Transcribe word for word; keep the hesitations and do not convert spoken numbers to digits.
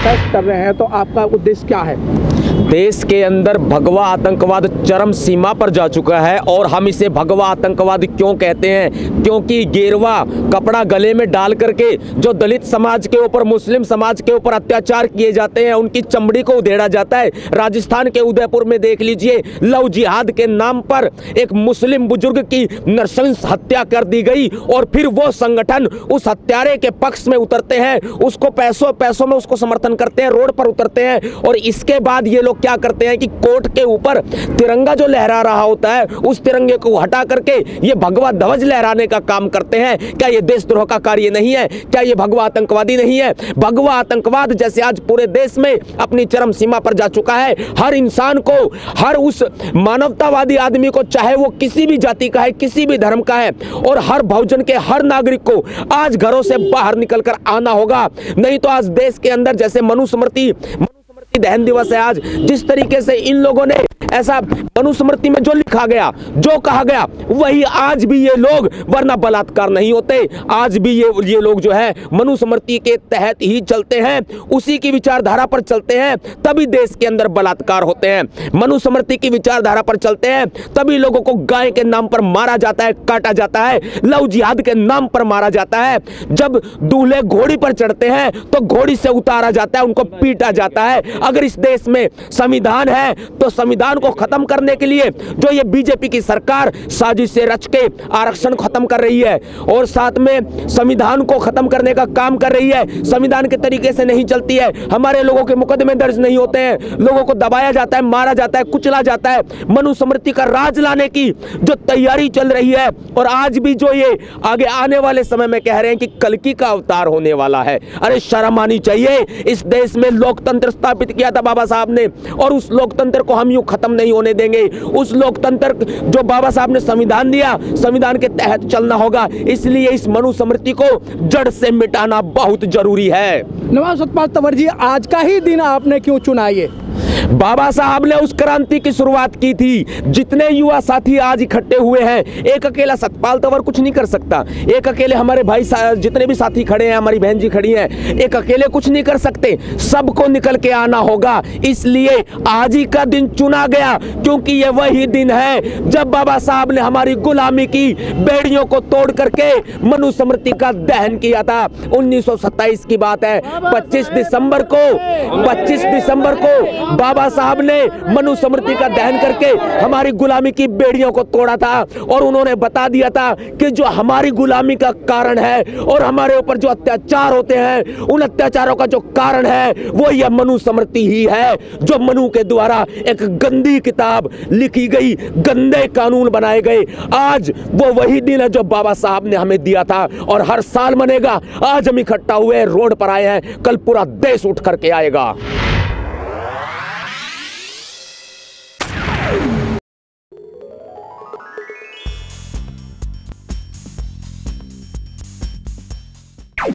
Protest कर रहे हैं, तो आपका उद्देश्य क्या है? देश के अंदर भगवा आतंकवाद चरम सीमा पर जा चुका है। और हम इसे भगवा आतंकवाद क्यों कहते हैं? क्योंकि गेरवा कपड़ा गले में डाल करके जो दलित समाज के ऊपर, मुस्लिम समाज के ऊपर अत्याचार किए जाते हैं, उनकी चमड़ी को उधेड़ा जाता है। राजस्थान के उदयपुर में देख लीजिए, लव जिहाद के नाम पर एक मुस्लिम बुजुर्ग की नृशंस हत्या कर दी गई और फिर वो संगठन उस हत्यारे के पक्ष में उतरते हैं, उसको पैसों पैसों में उसको समर्थन करते हैं, रोड पर उतरते हैं। और इसके बाद ये लोग क्या करते हैं कि कोर्ट के ऊपर तिरंगा जो लहरा रहा होता है, उस तिरंगे को हटा करके ये भगवा ध्वज लहराने का काम करते हैं। क्या ये देशद्रोह का कार्य नहीं है? क्या ये भगवा आतंकवादी नहीं है? भगवा आतंकवाद जैसे आज पूरे देश में अपनी चरम सीमा पर जा चुका है। हर इंसान को, हर उस मानवतावादी आदमी को, चाहे वो किसी भी जाति का है, किसी भी धर्म का है, और हर बहुजन के हर नागरिक को आज घरों से बाहर निकलकर आना होगा। नहीं तो आज देश के अंदर, जैसे मनुस्मृति दहन दिवस है आज, जिस तरीके से इन लोगों ने ऐसा मनुस्मृति में जो लिखा गया, जो कहा गया, वही आज भी ये लोग, वरना बलात्कार नहीं होते, आज भी ये ये लोग जो है मनुस्मृति के तहत ही चलते हैं, उसी की विचारधारा पर चलते हैं, तभी देश के अंदर बलात्कार होते हैं। मनुस्मृति की विचारधारा पर चलते हैं, तभी लोगों को गाय के नाम पर मारा जाता है, काटा जाता है, लव जिहाद के नाम पर मारा जाता है। जब दूल्हे घोड़ी पर चढ़ते हैं तो घोड़ी से उतारा जाता है, उनको पीटा जाता है। अगर इस देश में संविधान है तो संविधान को खत्म करने के लिए जो ये बीजेपी की सरकार साजिश से रच के आरक्षण खत्म कर रही है और साथ में संविधान को खत्म करने का काम कर रही है, संविधान के तरीके से नहीं चलती है, हमारे लोगों के मुकदमे दर्ज नहीं होते हैं, लोगों को दबाया जाता है, मारा जाता है, कुचला जाता है। मनुस्मृति का राज लाने की जो तैयारी चल रही है, और आज भी जो ये आगे आने वाले समय में कह रहे हैं कि कल्कि का अवतार होने वाला है। अरे शर्म आनी चाहिए। इस देश में लोकतंत्र स्थापित किया था बाबा साहब ने, और उस लोकतंत्र को हम यूं खत्म नहीं होने देंगे। उस लोकतंत्र जो बाबा साहब ने संविधान दिया, संविधान के तहत चलना होगा। इसलिए इस मनुस्मृति को जड़ से मिटाना बहुत जरूरी है। नवाब सतपाल तंवर जी, आज का ही दिन आपने क्यों चुना? ये बाबा साहब ने उस क्रांति की शुरुआत की थी। जितने युवा साथी आज इकट्ठे हुए हैं, एक अकेला सतपाल तंवर कुछ नहीं कर सकता, एक अकेले हमारे भाई जितने भी साथी खड़े हैं, हमारी बहन जी खड़ी हैं, एक अकेले कुछ नहीं कर सकते, सबको निकल के आना होगा। इसलिए आज ही का दिन चुना गया, क्योंकि ये वही दिन है जब बाबा साहब ने हमारी गुलामी की बेड़ियों को तोड़ करके मनुस्मृति का दहन किया था। उन्नीस सौ सत्ताईस की बात है, पच्चीस दिसंबर को पच्चीस दिसंबर को बाबा साहब ने मनुस्मृति का दहन करके हमारी गुलामी की बेड़ियों को तोड़ा था, और उन्होंने बता दिया था कि जो हमारी गुलामी का कारण है और हमारे ऊपर जो अत्याचार होते हैं, उन अत्याचारों का जो कारण है वो यह मनुस्मृति ही है, जो मनु के द्वारा एक गंदी किताब लिखी गई, गंदे कानून बनाए गए। आज वो वही दिन है जो बाबा साहब ने हमें दिया था, और हर साल मनेगा। आज हम इकट्ठा हुए रोड पर आए हैं, कल पूरा देश उठ करके आएगा।